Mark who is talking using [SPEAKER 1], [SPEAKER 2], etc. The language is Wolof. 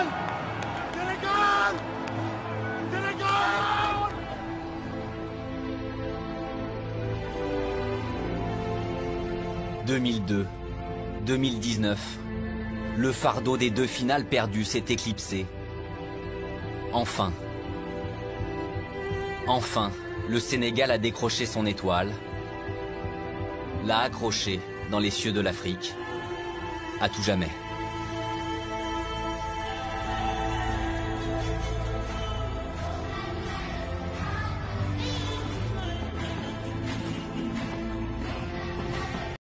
[SPEAKER 1] Sénégal! Sénégal!
[SPEAKER 2] 2002, 2019, le fardeau des deux finales perdues s'est éclipsé. Enfin, le Sénégal a décroché son étoile, l'a accroché dans les cieux de l'Afrique, à tout jamais.